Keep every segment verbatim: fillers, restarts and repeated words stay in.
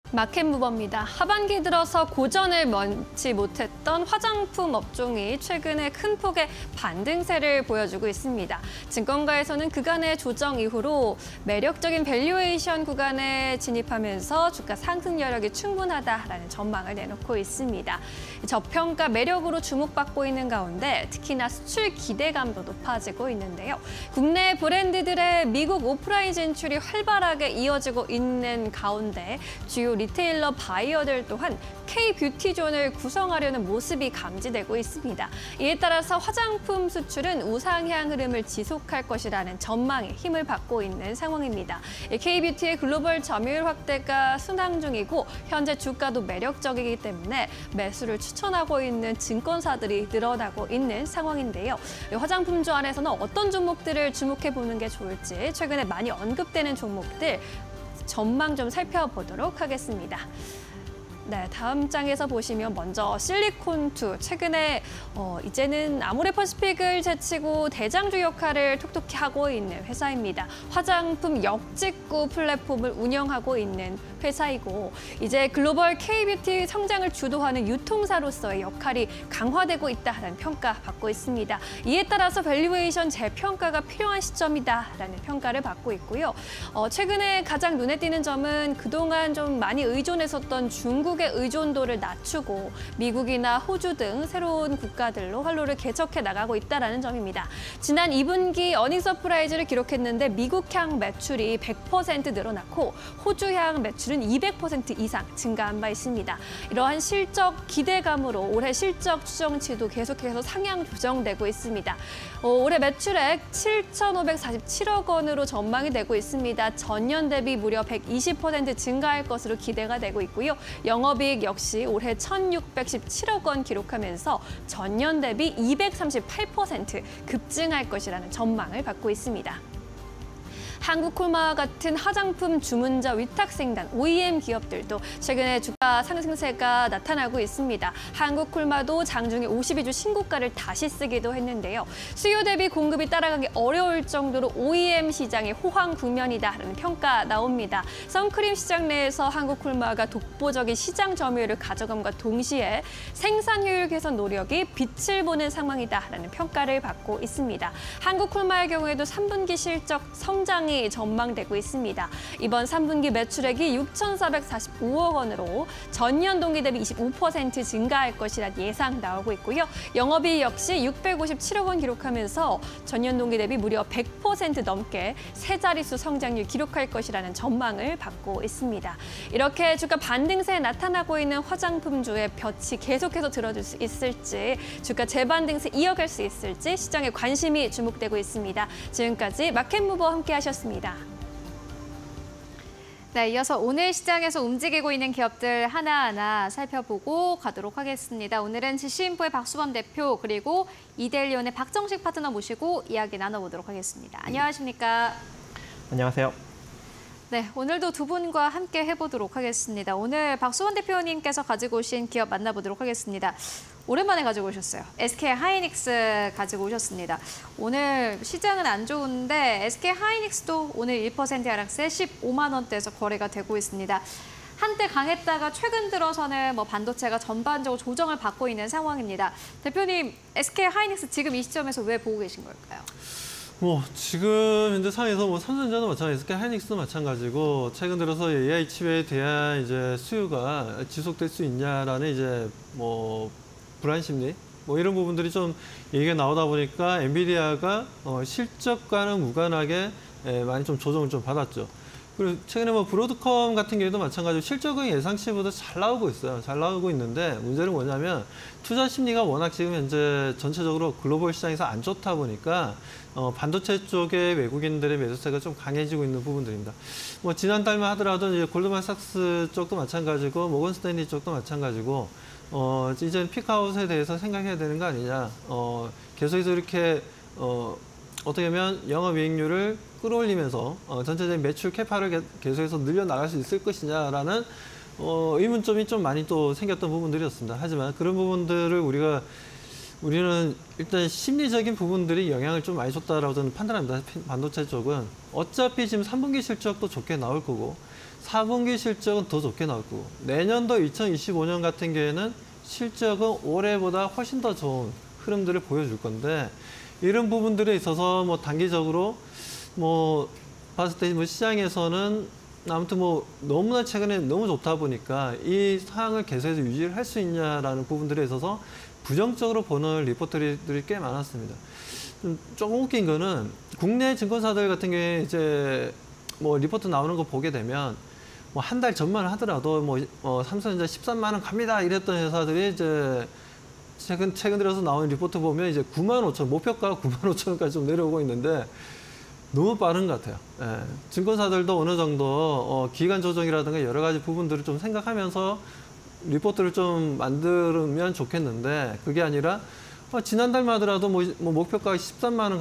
마켓무버입니다. 하반기 들어서 고전을 면치 못했던 화장품 업종이 최근에 큰 폭의 반등세를 보여주고 있습니다. 증권가에서는 그간의 조정 이후로 매력적인 밸류에이션 구간에 진입하면서 주가 상승 여력이 충분하다라는 전망을 내놓고 있습니다. 저평가 매력으로 주목받고 있는 가운데 특히나 수출 기대감도 높아지고 있는데요. 국내 브랜드들의 미국 오프라인 진출이 활발하게 이어지고 있는 가운데 주요 리테일러 바이어들 또한 K-뷰티존을 구성하려는 모습이 감지되고 있습니다. 이에 따라서 화장품 수출은 우상향 흐름을 지속할 것이라는 전망에 힘을 받고 있는 상황입니다. K-뷰티의 글로벌 점유율 확대가 순항 중이고 현재 주가도 매력적이기 때문에 매수를 추천하고 있는 증권사들이 늘어나고 있는 상황인데요. 화장품주 안에서는 어떤 종목들을 주목해 보는 게 좋을지 최근에 많이 언급되는 종목들 전망 좀 살펴보도록 하겠습니다. 네, 다음 장에서 보시면 먼저 실리콘투, 최근에 어, 이제는 아모레퍼시픽을 제치고 대장주 역할을 톡톡히 하고 있는 회사입니다. 화장품 역직구 플랫폼을 운영하고 있는 회사이고 이제 글로벌 K-뷰티 성장을 주도하는 유통사로서의 역할이 강화되고 있다는 평가 받고 있습니다. 이에 따라서 밸류에이션 재평가가 필요한 시점이다라는 평가를 받고 있고요. 어, 최근에 가장 눈에 띄는 점은 그동안 좀 많이 의존했었던 중국의 의존도를 낮추고 미국이나 호주 등 새로운 국가들로 활로를 개척해 나가고 있다는 점입니다. 지난 이 분기 어닝 서프라이즈를 기록했는데 미국향 매출이 백 퍼센트 늘어났고 호주향 매출은 이백 퍼센트 이상 증가한 바 있습니다. 이러한 실적 기대감으로 올해 실적 추정치도 계속해서 상향 조정되고 있습니다. 어, 올해 매출액 칠천오백사십칠억 원으로 전망이 되고 있습니다. 전년 대비 무려 백이십 퍼센트 증가할 것으로 기대가 되고 있고요. 영업이익 역시 올해 천육백십칠억 원 기록하면서 전년 대비 이백삼십팔 퍼센트 급증할 것이라는 전망을 받고 있습니다. 한국콜마와 같은 화장품 주문자 위탁생산 오이엠 기업들도 최근에 주가 상승세가 나타나고 있습니다. 한국콜마도 장중에 오십이 주 신고가를 다시 쓰기도 했는데요. 수요 대비 공급이 따라가기 어려울 정도로 오이엠 시장의 호황 국면이다라는 평가 나옵니다. 선크림 시장 내에서 한국콜마가 독보적인 시장 점유율을 가져감과 동시에 생산 효율 개선 노력이 빛을 보는 상황이다라는 평가를 받고 있습니다. 한국콜마의 경우에도 삼 분기 실적 성장이 전망되고 있습니다. 이번 삼 분기 매출액이 육천사백사십오억 원으로 전년 동기 대비 이십오 퍼센트 증가할 것이란 예상 나오고 있고요. 영업이익 역시 육백오십칠억 원 기록하면서 전년 동기 대비 무려 백 퍼센트 넘게 세 자릿수 성장률 기록할 것이라는 전망을 받고 있습니다. 이렇게 주가 반등세에 나타나고 있는 화장품주의 볕이 계속해서 들어줄 수 있을지, 주가 재반등세 이어갈 수 있을지 시장에 관심이 주목되고 있습니다. 지금까지 마켓무버와 함께 하셨습니다. 네, 이어서 오늘 시장에서 움직이고 있는 기업들 하나하나 살펴보고 가도록 하겠습니다. 오늘은 지시인포의 박수범 대표 그리고 이데일리온의 박정식 파트너 모시고 이야기 나눠보도록 하겠습니다. 안녕하십니까? 안녕하세요. 네, 오늘도 두 분과 함께 해보도록 하겠습니다. 오늘 박수범 대표님께서 가지고 오신 기업 만나보도록 하겠습니다. 오랜만에 가지고 오셨어요. 에스케이하이닉스 가지고 오셨습니다. 오늘 시장은 안 좋은데 에스케이하이닉스도 오늘 일 퍼센트 하락세 십오만 원대에서 거래가 되고 있습니다. 한때 강했다가 최근 들어서는 뭐 반도체가 전반적으로 조정을 받고 있는 상황입니다. 대표님, 에스케이하이닉스 지금 이 시점에서 왜 보고 계신 걸까요? 뭐 지금 현재 상황에서 뭐 삼성전자도 마찬가지, 에스케이하이닉스도 마찬가지고 최근 들어서 에이아이 칩에 대한 이제 수요가 지속될 수 있냐라는 이제 뭐 불안 심리 뭐 이런 부분들이 좀 얘기가 나오다 보니까 엔비디아가 어, 실적과는 무관하게 에, 많이 좀 조정을 좀 받았죠. 그리고 최근에 뭐 브로드컴 같은 경우도 마찬가지로 실적은 예상치보다 잘 나오고 있어요. 잘 나오고 있는데 문제는 뭐냐면 투자 심리가 워낙 지금 현재 전체적으로 글로벌 시장에서 안 좋다 보니까 어, 반도체 쪽의 외국인들의 매수세가 좀 강해지고 있는 부분들입니다. 뭐 지난달만 하더라도 이제 골드만삭스 쪽도 마찬가지고 모건 스탠리 쪽도 마찬가지고 어, 이제 피크아웃에 대해서 생각해야 되는 거 아니냐. 어, 계속해서 이렇게 어, 어떻게 보면 영업이익률을 끌어올리면서 어, 전체적인 매출 캐파를 계속해서 늘려나갈 수 있을 것이냐라는 어, 의문점이 좀 많이 또 생겼던 부분들이었습니다. 하지만 그런 부분들을 우리가 우리는 일단 심리적인 부분들이 영향을 좀 많이 줬다라고 저는 판단합니다. 반도체 쪽은 어차피 지금 삼 분기 실적도 좋게 나올 거고 사 분기 실적은 더 좋게 나왔고 내년도 이천이십오 년 같은 경우에는 실적은 올해보다 훨씬 더 좋은 흐름들을 보여줄 건데 이런 부분들에 있어서 뭐 단기적으로 뭐 봤을 때 뭐 시장에서는 아무튼 뭐 너무나 최근에 너무 좋다 보니까 이 상황을 계속해서 유지를 할 수 있냐라는 부분들에 있어서 부정적으로 보는 리포터들이 꽤 많았습니다. 좀 조금 웃긴 거는 국내 증권사들 같은 경우에 이제 뭐 리포트 나오는 거 보게 되면 뭐 한 달 전만 하더라도 뭐 어, 삼성전자 십삼만 원 갑니다 이랬던 회사들이 이제 최근 최근 들어서 나오는 리포트 보면 이제 구만 오천 목표가 구만 오천 원까지 좀 내려오고 있는데 너무 빠른 것 같아요. 예. 증권사들도 어느 정도 어, 기간 조정이라든가 여러 가지 부분들을 좀 생각하면서 리포트를 좀 만들면 좋겠는데 그게 아니라 어, 지난달만 하더라도 뭐, 뭐 목표가 십삼만 원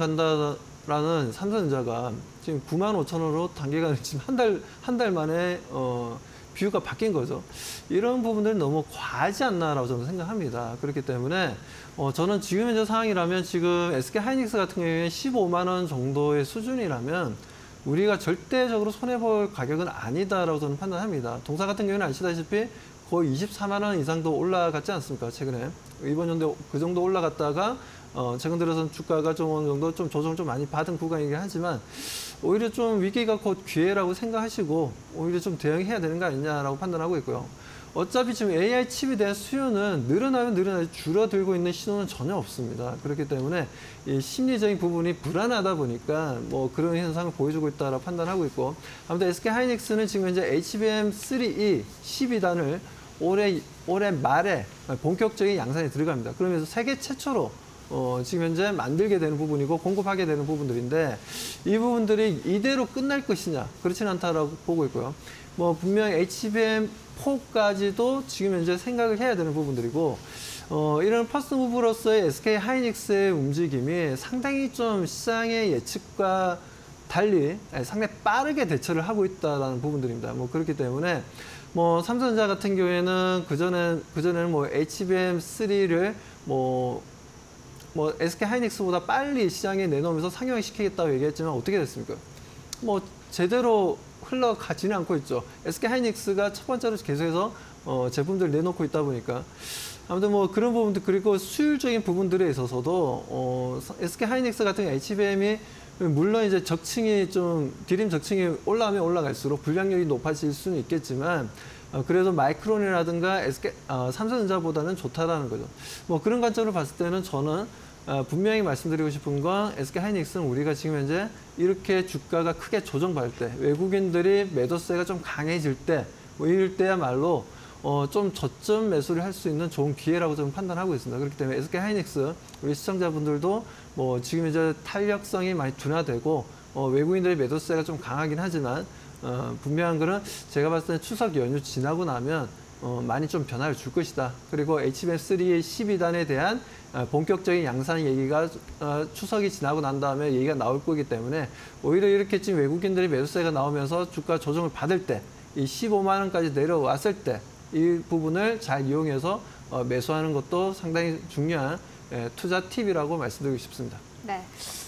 간다라는 삼성전자가 지금 구만 오천 원으로 단기간에 지금 한 달, 한 달 만에 어, 뷰가 바뀐 거죠. 이런 부분들은 너무 과하지 않나라고 저는 생각합니다. 그렇기 때문에 어, 저는 지금 현재 상황이라면 지금 에스케이하이닉스 같은 경우에 십오만 원 정도의 수준이라면 우리가 절대적으로 손해볼 가격은 아니다라고 저는 판단합니다. 동사 같은 경우는 아시다시피 거의 이십사만 원 이상도 올라갔지 않습니까? 최근에. 이번 연도에 그 정도 올라갔다가 어, 최근 들어서는 주가가 좀 어느 정도 좀 조정 좀 많이 받은 구간이긴 하지만 오히려 좀 위기가 곧 기회라고 생각하시고 오히려 좀 대응해야 되는 거 아니냐라고 판단하고 있고요. 어차피 지금 에이아이 칩에 대한 수요는 늘어나면 늘어나지 줄어들고 있는 신호는 전혀 없습니다. 그렇기 때문에 이 심리적인 부분이 불안하다 보니까 뭐 그런 현상을 보여주고 있다라고 판단하고 있고 아무튼 에스케이하이닉스는 지금 현재 에이치비엠 쓰리 이 십이 단을 올해 올해 말에 본격적인 양산에 들어갑니다. 그러면서 세계 최초로 어, 지금 현재 만들게 되는 부분이고 공급하게 되는 부분들인데 이 부분들이 이대로 끝날 것이냐 그렇지는 않다라고 보고 있고요. 뭐 분명 에이치비엠 포까지도 지금 현재 생각을 해야 되는 부분들이고 어, 이런 퍼스트 무브로서의 에스케이하이닉스의 움직임이 상당히 좀 시장의 예측과 달리 상당히 빠르게 대처를 하고 있다는 부분들입니다. 뭐 그렇기 때문에 뭐 삼성전자 같은 경우에는 그전에 그전에는 뭐 에이치비엠 쓰리를 뭐 뭐 에스케이하이닉스보다 빨리 시장에 내놓으면서 상용화시키겠다고 얘기했지만 어떻게 됐습니까? 뭐 제대로 흘러가지는 않고 있죠. 에스케이하이닉스가 첫 번째로 계속해서 어, 제품들을 내놓고 있다 보니까 아무튼 뭐 그런 부분들 그리고 수율적인 부분들에 있어서도 어, 에스케이하이닉스 같은 에이치비엠이 물론 이제 적층이 좀 디램 적층이 올라가면 올라갈수록 불량률이 높아질 수는 있겠지만 어, 그래도 마이크론이라든가 에스케이, 어, 삼성전자보다는 좋다라는 거죠. 뭐 그런 관점으로 봤을 때는 저는 어, 분명히 말씀드리고 싶은 건 에스케이하이닉스는 우리가 지금 현재 이렇게 주가가 크게 조정받을 때 외국인들이 매도세가 좀 강해질 때 뭐 이럴 때야말로 어, 좀 저점 매수를 할 수 있는 좋은 기회라고 저는 판단하고 있습니다. 그렇기 때문에 에스케이하이닉스 우리 시청자분들도 뭐 지금 이제 탄력성이 많이 둔화되고 어, 외국인들의 매도세가 좀 강하긴 하지만 어, 분명한 거는 제가 봤을 때 추석 연휴 지나고 나면 어, 많이 좀 변화를 줄 것이다. 그리고 에이치비엠 쓰리의 십이 단에 대한 어, 본격적인 양산 얘기가 어, 추석이 지나고 난 다음에 얘기가 나올 거기 때문에 오히려 이렇게 지금 외국인들이 매수세가 나오면서 주가 조정을 받을 때 이 십오만 원까지 내려왔을 때 이 부분을 잘 이용해서 어, 매수하는 것도 상당히 중요한 예, 투자 팁이라고 말씀드리고 싶습니다. 네.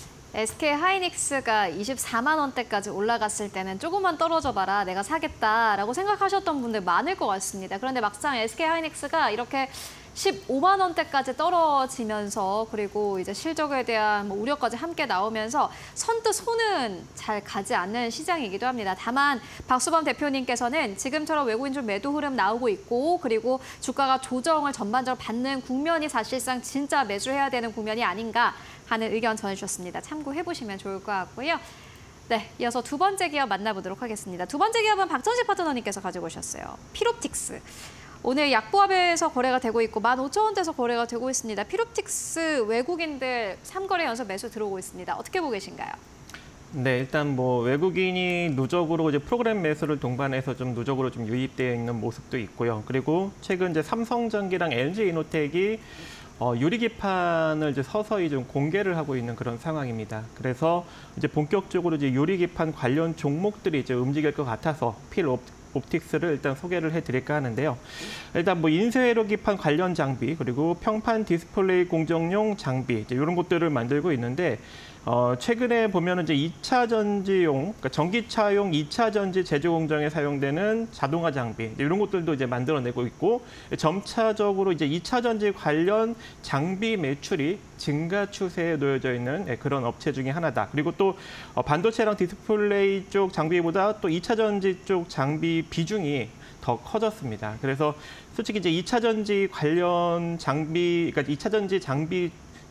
에스케이하이닉스가 이십사만 원대까지 올라갔을 때는 조금만 떨어져 봐라 내가 사겠다라고 생각하셨던 분들 많을 것 같습니다. 그런데 막상 에스케이하이닉스가 이렇게 십오만 원대까지 떨어지면서 그리고 이제 실적에 대한 뭐 우려까지 함께 나오면서 선뜻 손은 잘 가지 않는 시장이기도 합니다. 다만 박수범 대표님께서는 지금처럼 외국인 좀 매도 흐름 나오고 있고 그리고 주가가 조정을 전반적으로 받는 국면이 사실상 진짜 매수해야 되는 국면이 아닌가 하는 의견 전해주셨습니다. 참고해보시면 좋을 것 같고요. 네, 이어서 두 번째 기업 만나보도록 하겠습니다. 두 번째 기업은 박정식 파트너님께서 가지고 오셨어요. 필옵틱스. 오늘 약보합에서 거래가 되고 있고 만 오천 원대에서 거래가 되고 있습니다. 필옵틱스 외국인들 삼 거래 연속 매수 들어오고 있습니다. 어떻게 보고 계신가요? 네, 일단 뭐 외국인이 누적으로 이제 프로그램 매수를 동반해서 좀 누적으로 좀 유입되어 있는 모습도 있고요. 그리고 최근 이제 삼성전기랑 엘지이노텍이 어, 유리기판을 이제 서서히 좀 공개를 하고 있는 그런 상황입니다. 그래서 이제 본격적으로 이제 유리기판 관련 종목들이 이제 움직일 것 같아서 필옵 옵틱스를 일단 소개를 해드릴까 하는데요. 일단 뭐 인쇄회로 기판 관련 장비 그리고 평판 디스플레이 공정용 장비 이제 이런 것들을 만들고 있는데 어, 최근에 보면은 이제 이 차 전지용, 그러니까 전기차용 이 차 전지 제조 공정에 사용되는 자동화 장비 이런 것들도 이제 만들어내고 있고 점차적으로 이제 이 차 전지 관련 장비 매출이 증가 추세에 놓여져 있는 그런 업체 중에 하나다. 그리고 또 반도체랑 디스플레이 쪽 장비보다 또 이 차 전지 쪽 장비 비중이 더 커졌습니다. 그래서 솔직히 이제 이 차 전지 관련 장비, 그러니까 이 차 전지 장비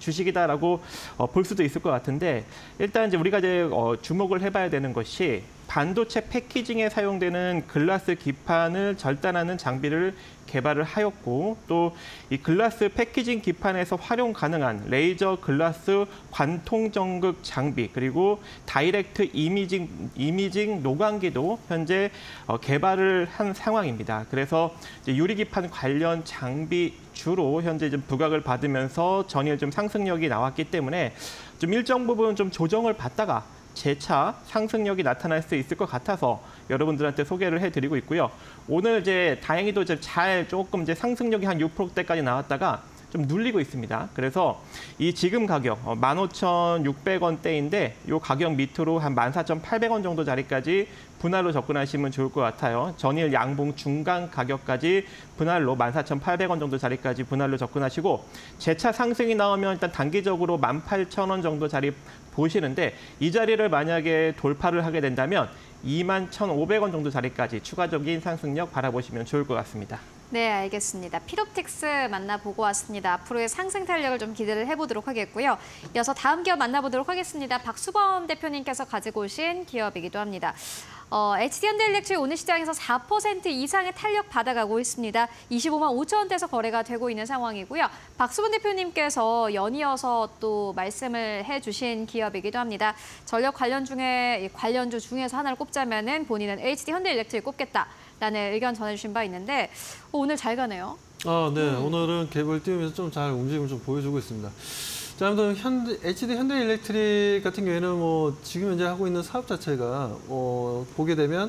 주식이다라고 어, 볼 수도 있을 것 같은데 일단 이제 우리가 이제 어, 주목을 해봐야 되는 것이 반도체 패키징에 사용되는 글라스 기판을 절단하는 장비를 개발을 하였고 또 이 글라스 패키징 기판에서 활용 가능한 레이저 글라스 관통 전극 장비 그리고 다이렉트 이미징 이미징 노광기도 현재 어, 개발을 한 상황입니다. 그래서 이제 유리 기판 관련 장비 주로 현재 좀 부각을 받으면서 전일 좀 상승력이 나왔기 때문에 좀 일정 부분 좀 조정을 받다가 재차 상승력이 나타날 수 있을 것 같아서 여러분들한테 소개를 해드리고 있고요. 오늘 이제 다행히도 이제 잘 조금 이제 상승력이 한 육 퍼센트대까지 나왔다가 좀 눌리고 있습니다. 그래서 이 지금 가격 만 오천육백 원대인데 이 가격 밑으로 한 만 사천팔백 원 정도 자리까지 분할로 접근하시면 좋을 것 같아요. 전일 양봉 중간 가격까지 분할로 만 사천팔백 원 정도 자리까지 분할로 접근하시고 재차 상승이 나오면 일단 단기적으로 만 팔천 원 정도 자리 보시는데 이 자리를 만약에 돌파를 하게 된다면 이만 천오백 원 정도 자리까지 추가적인 상승력 바라보시면 좋을 것 같습니다. 네, 알겠습니다. 필옵틱스 만나보고 왔습니다. 앞으로의 상승 탄력을 좀 기대를 해보도록 하겠고요. 이어서 다음 기업 만나보도록 하겠습니다. 박수범 대표님께서 가지고 오신 기업이기도 합니다. 어, 에이치디현대일렉트릭 오늘 시장에서 사 퍼센트 이상의 탄력 받아가고 있습니다. 이십오만 오천 원대에서 거래가 되고 있는 상황이고요. 박수범 대표님께서 연이어서 또 말씀을 해주신 기업이기도 합니다. 전력 관련 중에 관련주 중에서 하나를 꼽자면은 본인은 에이치디현대일렉트릭 꼽겠다. 라는 의견 전해주신 바 있는데 어, 오늘 잘 가네요. 아, 네. 음. 오늘은 갭을 띄우면서 좀 잘 움직임을 좀 보여주고 있습니다. 자, 아무튼 현대, 에이치디 현대일렉트릭 같은 경우에는 뭐 지금 현재 하고 있는 사업 자체가 어, 보게 되면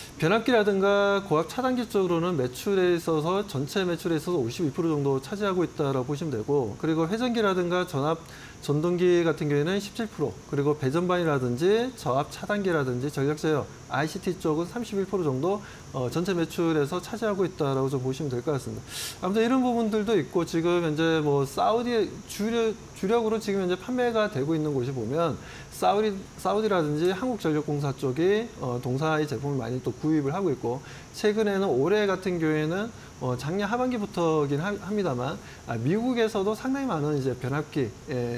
변압기라든가 고압 차단기 쪽으로는 매출에 있어서 전체 매출에 있어서 오십이 퍼센트 정도 차지하고 있다라고 보시면 되고 그리고 회전기라든가 전압 전동기 같은 경우에는 십칠 퍼센트 그리고 배전반이라든지 저압 차단기라든지 전력 제어 아이씨티 쪽은 삼십일 퍼센트 정도 어, 전체 매출에서 차지하고 있다라고 좀 보시면 될 것 같습니다. 아무튼 이런 부분들도 있고 지금 현재 뭐 사우디 주력 주력으로 지금 현재 판매가 되고 있는 곳이 보면 사우디 사우디라든지 한국전력공사 쪽이 어, 동사의 제품을 많이 또 구입을 하고 있고 최근에는 올해 같은 경우에는 어, 작년 하반기부터긴 하, 합니다만 아, 미국에서도 상당히 많은 이제 변압기 예,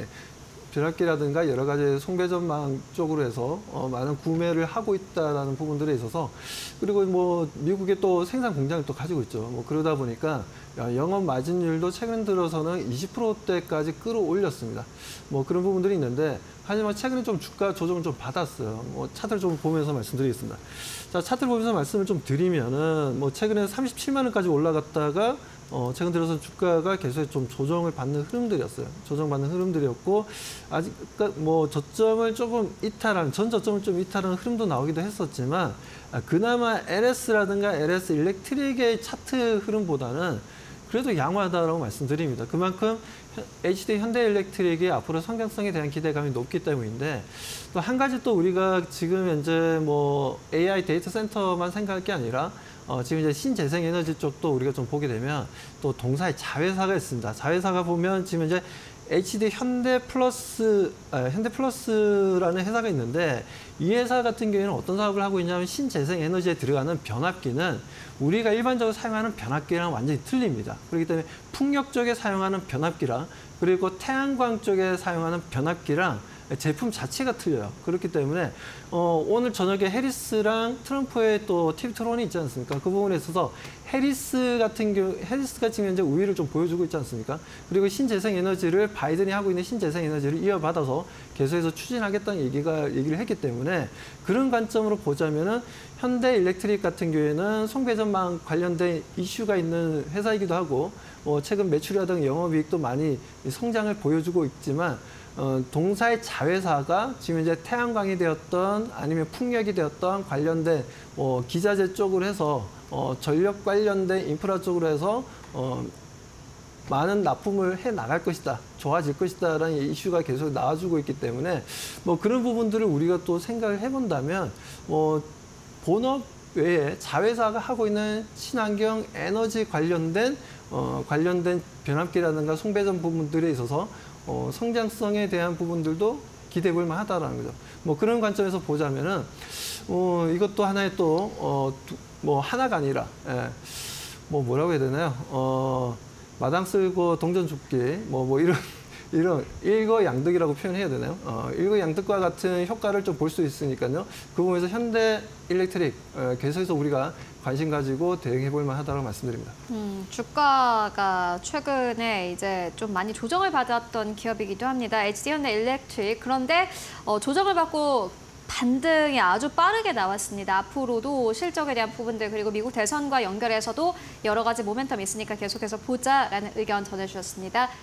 변압기라든가 여러 가지 송배전망 쪽으로 해서 어, 많은 구매를 하고 있다라는 부분들에 있어서 그리고 뭐 미국에 또 생산 공장을 또 가지고 있죠. 뭐 그러다 보니까 영업 마진율도 최근 들어서는 이십 퍼센트대까지 끌어올렸습니다. 뭐 그런 부분들이 있는데 하지만 최근에 좀 주가 조정을 좀 받았어요. 뭐 차트를 좀 보면서 말씀드리겠습니다. 자, 차트를 보면서 말씀을 좀 드리면은 뭐 최근에 삼십칠만 원까지 올라갔다가 어, 최근 들어서 주가가 계속 좀 조정을 받는 흐름들이었어요. 조정받는 흐름들이었고, 아직, 뭐, 저점을 조금 이탈한, 전 저점을 좀 이탈한 흐름도 나오기도 했었지만, 아, 그나마 엘에스라든가 엘에스 일렉트릭의 차트 흐름보다는 그래도 양호하다라고 말씀드립니다. 그만큼 에이치디 현대일렉트릭이 앞으로 성장성에 대한 기대감이 높기 때문인데, 또 한 가지 또 우리가 지금 현재 뭐, 에이아이 데이터 센터만 생각할 게 아니라, 어, 지금 이제 신재생에너지 쪽도 우리가 좀 보게 되면 또 동사의 자회사가 있습니다. 자회사가 보면 지금 이제 에이치디 현대플러스, 아, 현대플러스라는 회사가 있는데 이 회사 같은 경우에는 어떤 사업을 하고 있냐면 신재생에너지에 들어가는 변압기는 우리가 일반적으로 사용하는 변압기랑 완전히 틀립니다. 그렇기 때문에 풍력 쪽에 사용하는 변압기랑 그리고 태양광 쪽에 사용하는 변압기랑 제품 자체가 틀려요. 그렇기 때문에 어, 오늘 저녁에 해리스랑 트럼프의 또 티비 토론이 있지 않습니까? 그 부분에 있어서 해리스 같은 경우, 해리스가 지금 현재 우위를 좀 보여주고 있지 않습니까? 그리고 신재생에너지를 바이든이 하고 있는 신재생에너지를 이어받아서 계속해서 추진하겠다는 얘기가 얘기를 했기 때문에 그런 관점으로 보자면은 현대일렉트릭 같은 경우에는 송배전망 관련된 이슈가 있는 회사이기도 하고 어, 최근 매출이라든가 영업이익도 많이 성장을 보여주고 있지만. 어, 동사의 자회사가 지금 이제 태양광이 되었던 아니면 풍력이 되었던 관련된 어, 기자재 쪽으로 해서 어, 전력 관련된 인프라 쪽으로 해서 어, 많은 납품을 해 나갈 것이다, 좋아질 것이다라는 이슈가 계속 나와주고 있기 때문에 뭐 그런 부분들을 우리가 또 생각을 해본다면 뭐 본업 외에 자회사가 하고 있는 친환경 에너지 관련된 어, 관련된 변압기라든가 송배전 부분들에 있어서 어, 성장성에 대한 부분들도 기대해 볼 만하다라는 거죠. 뭐 그런 관점에서 보자면은 어, 이것도 하나의 또 어, 뭐 하나가 아니라 예, 뭐 뭐라고 해야 되나요? 어, 마당 쓸고 동전 줍기 뭐 뭐 이런 이런 일거양득이라고 표현해야 되나요? 어, 일거양득과 같은 효과를 좀 볼 수 있으니까요. 그 부분에서 현대 일렉트릭 어, 계속해서 우리가 관심 가지고 대응해 볼 만하다고 말씀드립니다. 음, 주가가 최근에 이제 좀 많이 조정을 받았던 기업이기도 합니다. 에이치디 현대일렉트릭. 그런데 어, 조정을 받고 반등이 아주 빠르게 나왔습니다. 앞으로도 실적에 대한 부분들 그리고 미국 대선과 연결해서도 여러 가지 모멘텀이 있으니까 계속해서 보자라는 의견 전해주셨습니다.